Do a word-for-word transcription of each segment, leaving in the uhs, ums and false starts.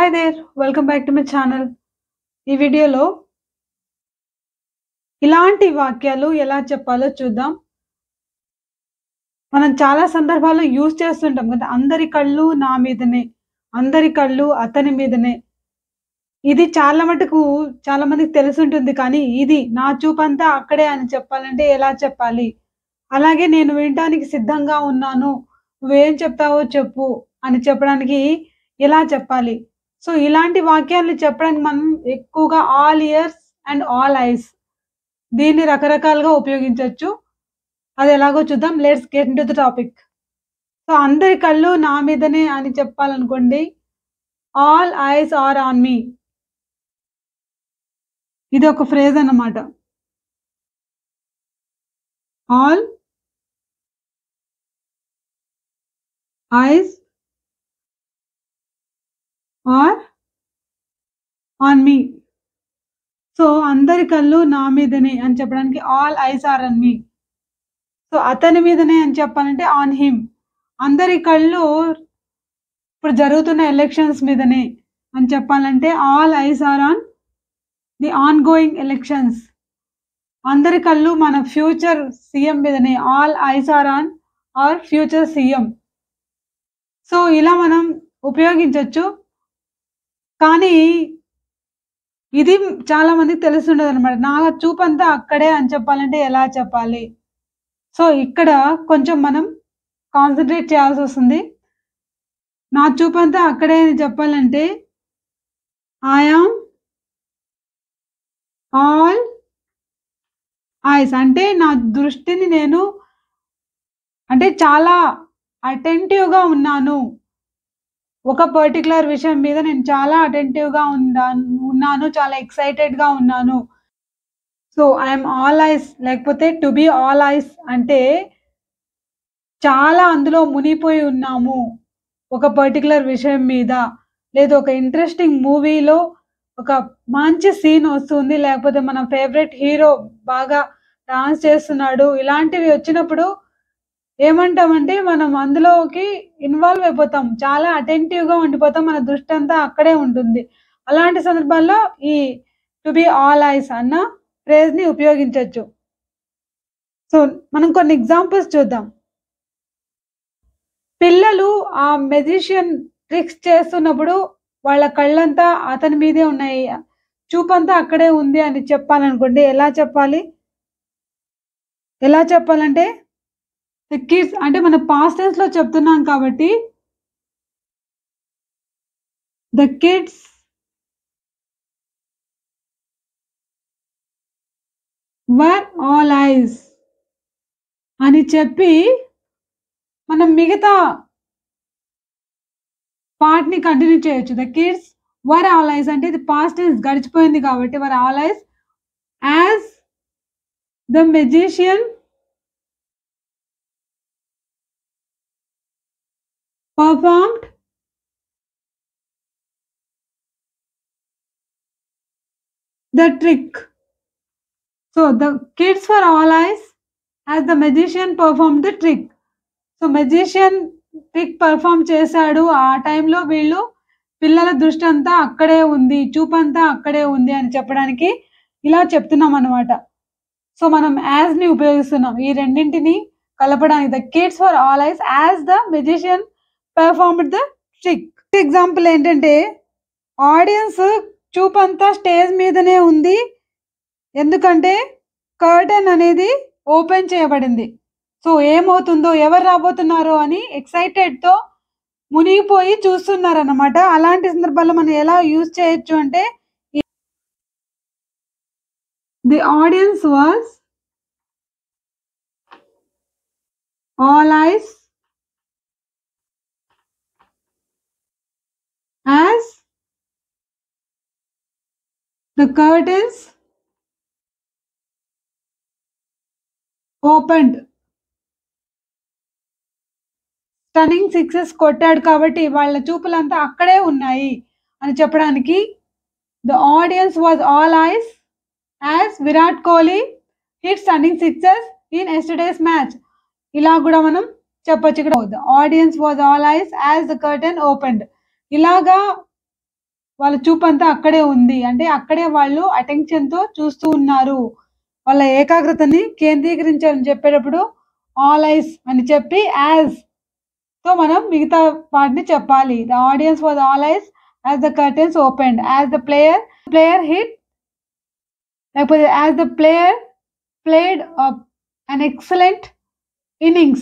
Hi there! Welcome back to my channel. ఈ వీడియోలో ఇలాంటి వాక్యాలు ఎలా చెప్పాలో చూద్దాం. మనం చాలా సందర్భాల్లో యూజ్ చేస్తుంటాం కదా! అందరి కళ్ళు నా మీదనే, అందరి కళ్ళు అతని మీదనే. ఇది చాలా మటుకు చాలా మందికి తెలిసుంటుంది. కానీ ఇది నా చూపంతా అక్కడే అని చెప్పాలంటే ఎలా చెప్పాలి? అలాగే నేను వినటానికి సిద్ధంగా ఉన్నాను. నువ్వేం చెప్తావో చెప్పు అని చెప్పడానికి ఎలా చెప్పాలి? సో, ఇలాంటి వాక్యాలు చెప్పడానికి మనం ఎక్కువగా all ears and all eyes దీన్ని రకరకాలుగా ఉపయోగించొచ్చు. అది ఎలాగో చూద్దాం. Let's get into the topic. So, అందరి కళ్ళు నా మీదనే అని చెప్పాలనుకోండి. All eyes are on me. ఇది ఒక ఫ్రేజ్ అన్నమాట. All eyes are on me. So, అందరి కళ్ళు నా మీదనే అని చెప్పడానికి all eyes are on me. So, అతని మీదనే అని చెప్పాలంటే ఆన్ హిమ్. అందరి కళ్ళు ఇప్పుడు జరుగుతున్న ఎలక్షన్స్ మీదనే అని చెప్పాలంటే all eyes are on the ongoing elections. అందరి కళ్ళు మన ఫ్యూచర్ సీఎం మీదనే. All eyes are on our future CM. So, ఇలా మనం ఉపయోగించొచ్చు. కానీ ఇది చాలా మందికి తెలిసుండదనమాట. నా చూపంతా అక్కడే అని చెప్పాలంటే ఎలా చెప్పాలి? సో, ఇక్కడ కొంచెం మనం కాన్సంట్రేట్ చేయాల్సొస్తుంది. నా చూపంతా అక్కడే అని చెప్పాలంటే ఐ యామ్ ఆల్ ఐస్. అంటే నా దృష్టిని నేను అంటే చాలా అటెంటివ్‌గా ఉన్నాను. ఒక పర్టిక్యులర్ విషయం మీద నేను చాలా అటెంటివ్‌గా ఉండాను ఉన్నాను. చాలా ఎక్సైటెడ్‌గా ఉన్నాను. So, I am all eyes లేకపోతే టు బి ఆల్ ఐస్ అంటే చాలా అందులో మునిగిపోయి ఉన్నాము. ఒక పర్టిక్యులర్ విషయం మీద. లేదా ఒక ఇంట్రెస్టింగ్ మూవీలో ఒక మంచి సీన్ వస్తుంది. లేకపోతే మన ఫేవరెట్ హీరో బాగా డాన్స్ చేస్తున్నాడు. ఇలాంటివి వచ్చినప్పుడు ఏమంటామంటే మనం అందులోకి ఇన్వాల్వ్ అయిపోతాం. చాలా అటెంటివ్‌గా ఉండిపోతాం. మన దృష్టంతా అక్కడే ఉంటుంది. అలాంటి సందర్భాల్లో ఈ టు బి ఆల్ ఐస్ అన్న ఫ్రేజ్‌ని ఉపయోగించొచ్చు. సో, మనం కొన్ని ఎగ్జాంపుల్స్ చూద్దాం. పిల్లలు ఆ మెజిషియన్ ట్రిక్స్ చేస్తున్నప్పుడు వాళ్ళ కళ్ళంతా అతని మీదే ఉన్నాయి. చూపంతా అక్కడే ఉంది అని చెప్పాలనుకోండి. ఎలా చెప్పాలి? ఎలా చెప్పాలంటే ద కిడ్స్ అంటే మన పాస్ట్ టెన్స్‌లో చెప్తున్నాం కాబట్టి the kids were all eyes అని చెప్పి మనం మిగతా పార్ట్‌ని కంటిన్యూ చేయొచ్చు. The kids were all eyes అంటే ఇది పాస్ట్ టెన్స్ గడిచిపోయింది కాబట్టి were all eyes as the magician performed the trick. So, the kids were all eyes as the magician performed the trick. So, magician trick perform చేశాడు. ఆ టైంలో వీళ్ళు పిల్లల దృష్టి అంతా అక్కడే ఉంది. చూపంతా అక్కడే ఉంది అని చెప్పడానికి ఇలా చెప్తున్నాం అన్నమాట. సో, మనం యాస్‌ని ఉపయోగిస్తున్నాం. ఈ రెండింటిని కలపడానికి the kids were all eyes as the magician performed the trick. Example ఏంటంటే ఆడియన్స్ చూపంతా స్టేజ్ మీదనే ఉంది. ఎందుకంటే కర్టెన్ అనేది ఓపెన్ చేయబడింది. సో, ఏమవుతుందో ఎవరు రాబోతున్నారో అని ఎక్సైటెడ్‌తో మునిగిపోయి చూస్తున్నారన్నమాట. అలాంటి సందర్భాల్లో మనం ఎలా యూజ్ చేయొచ్చు అంటే the audience was all eyes as the curtains opened. Stunning sixes కొట్టాడు కాబట్టి వాళ్ళ చూపులంతా అక్కడే ఉన్నాయి అని చెప్పడానికి the audience was all eyes as Virat Kohli hit stunning sixes in yesterday's match. ఇలా కూడా మనం చెప్పొచ్చు. ఇక్కడ the audience was all eyes as the curtain opened. ఇలాగా వాళ్ళ చూపంతా అక్కడే ఉంది. అంటే అక్కడే వాళ్ళు అటెన్షన్‌తో చూస్తూ ఉన్నారు. వాళ్ళ ఏకాగ్రతని కేంద్రీకరించాలని చెప్పేటప్పుడు ఆల్ ఐస్ అని చెప్పి యాస్‌తో మనం మిగతా వాటిని చెప్పాలి. The audience was all eyes as the curtains opened. As the player player hit లేకపోతే as the player played ah, an excellent innings.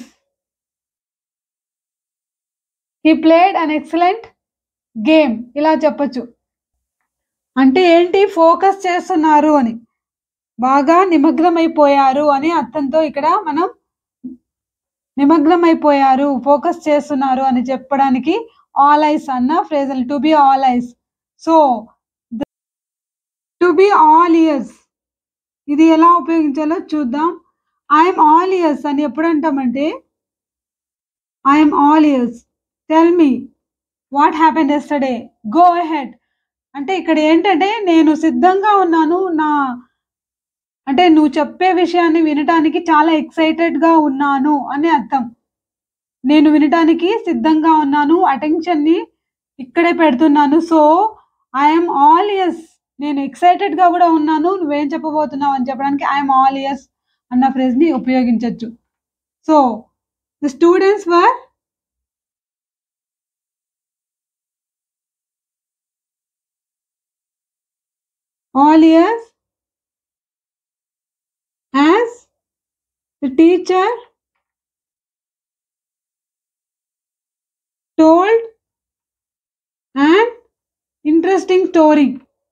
He played an excellent game ఇలా చెప్పొచ్చు. అంటే ఏంటి ఫోకస్ చేస్తున్నారు అని. బాగా నిమగ్నమైపోయారు అని అర్థంతో ఇక్కడ మనం నిమగ్నమైపోయారు, ఫోకస్ చేస్తున్నారు అని చెప్పడానికి ఆల్ ఐస్ అన్న phrasal to be all eyes. So to be all ears ఇది ఎలా ఉపయోగించాలో చూద్దాం. ఐఎమ్ ఆల్ ఇయర్స్ అని ఎప్పుడు అంటామంటే I'm all ears, tell me what happened yesterday, go ahead. అంటే ఇక్కడ ఏంటంటే నేను సిద్ధంగా ఉన్నాను, నా అంటే నువ్వు చెప్పే విషయాన్ని వినటానికి చాలా ఎక్సైటెడ్‌గా ఉన్నాను అని అర్థం. నేను వినటానికి సిద్ధంగా ఉన్నాను, అటెన్షన్‌ని ఇక్కడే పెడుతున్నాను. సో ఐఎమ్ ఆల్ ఇయర్స్, నేను ఎక్సైటెడ్‌గా కూడా ఉన్నాను, నువ్వేం చెప్పబోతున్నావు అని చెప్పడానికి ఐఎమ్ ఆల్ ఇయర్స్ అన్న ఫ్రేజ్‌ని ఉపయోగించొచ్చు. So the students were all ears as the teacher told an interesting story.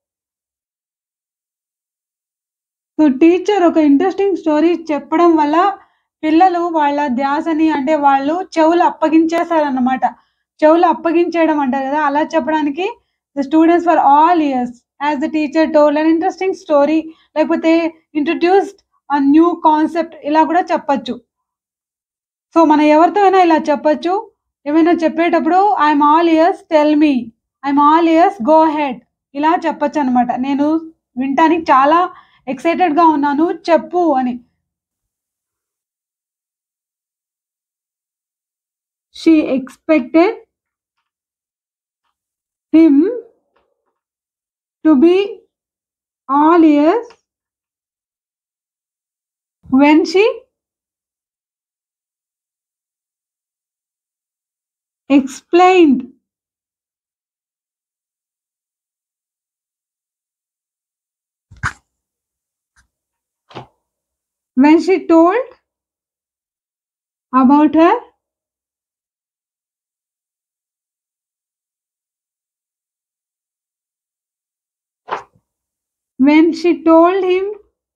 So teacher ఒక ఇంట్రెస్టింగ్ స్టోరీ చెప్పడం వల్ల పిల్లలు వాళ్ళ ధ్యాసని అంటే వాళ్ళు చెవులు అప్పగించేశారన్నమాట. చెవులు అప్పగించేయడం అంటారు కదా, అలా చెప్పడానికి the students for all ears as the teacher told an interesting story, లేకపోతే ఇంట్రడ్యూస్డ్ అ న్యూ కాన్సెప్ట్ ఇలా కూడా చెప్పొచ్చు. సో మనం ఎవరితో అయినా ఇలా చెప్పొచ్చు. ఏమైనా చెప్పేటప్పుడు I'm all ears, tell me, I'm all ears, go ahead ఇలా చెప్పొచ్చు అనమాట. నేను వినటానికి చాలా ఎక్సైటెడ్‌గా ఉన్నాను, చెప్పు అని. She expected him to be all ears when she explained when she told about her when she told him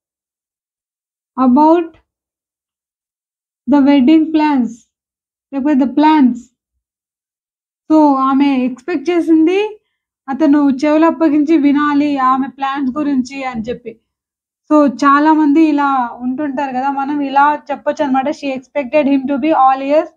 about the wedding plans, లేకపోతే the plans. సో ఆమె ఎక్స్పెక్ట్ చేసింది అతను చెవులు అప్పగించి వినాలి ఆమె ప్లాన్స్ గురించి అని చెప్పి. సో చాలా మంది ఇలా ఉంటుంటారు కదా, మనం ఇలా చెప్పొచ్చు అనమాట. She expected him to be all ears,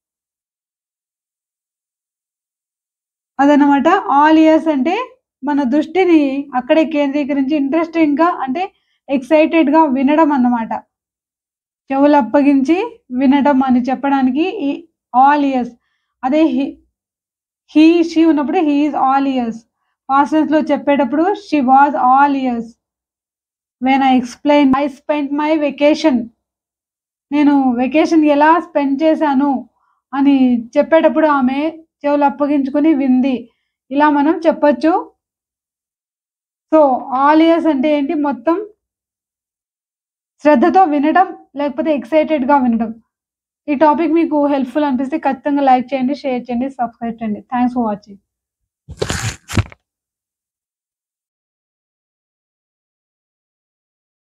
అదనమాట. ఆల్ ఇయర్స్ అంటే మన దృష్టిని అక్కడే కేంద్రీకరించి ఇంట్రెస్టింగ్‌గా అంటే ఎక్సైటెడ్‌గా వినడం అన్నమాట. చెవులు అప్పగించి వినడం అని చెప్పడానికి ఈ ఆల్ ఇయర్స్. అదే హి హీ షీ ఉన్నప్పుడు he is all ears. Past టెన్స్‌లో చెప్పేటప్పుడు she was all ears. When I explain I spent my vacation, నేను వెకేషన్ ఎలా స్పెండ్ చేశాను అని చెప్పేటప్పుడు ఆమె చెవులు అప్పగించుకొని వింది. ఇలా మనం చెప్పొచ్చు. సో ఆల్ ఇయర్స్ అంటే ఏంటి, మొత్తం శ్రద్ధతో వినడం లేకపోతే ఎక్సైటెడ్‌గా వినడం. ఈ టాపిక్ మీకు హెల్ప్‌ఫుల్ అనిపిస్తే ఖచ్చితంగా లైక్ చేయండి, షేర్ చేయండి, సబ్స్క్రైబ్ చేయండి. Thanks for watching.